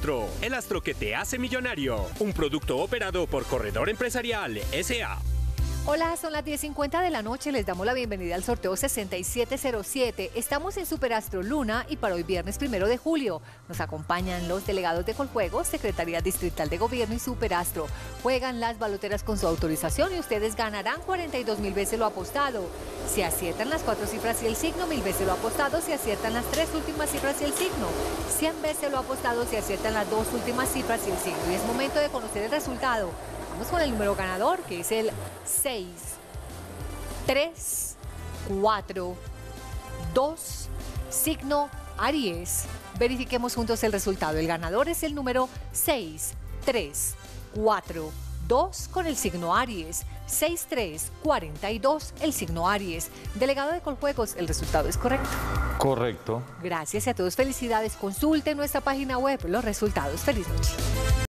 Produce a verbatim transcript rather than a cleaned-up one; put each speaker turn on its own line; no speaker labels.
Superastro, el astro que te hace millonario. Un producto operado por Corredor Empresarial S A
Hola, son las diez cincuenta de la noche, les damos la bienvenida al sorteo sesenta y siete cero siete. Estamos en Superastro Luna y para hoy viernes primero de julio nos acompañan los delegados de Coljuegos, Secretaría Distrital de Gobierno y Superastro. Juegan las baloteras con su autorización y ustedes ganarán cuarenta y dos mil veces lo apostado. Si aciertan las cuatro cifras y el signo, mil veces lo apostado. Si aciertan las tres últimas cifras y el signo, cien veces lo apostado. Si aciertan las dos últimas cifras y el signo. Y es momento de conocer el resultado. Vamos con el número ganador, que es el seis, tres, cuatro, dos, signo Aries. Verifiquemos juntos el resultado. El ganador es el número seis, tres, cuatro, dos con el signo Aries. seis tres cuatro dos, el signo Aries. Delegado de Coljuegos, el resultado es correcto.
Correcto.
Gracias y a todos felicidades. Consulte nuestra página web los resultados. Feliz noche.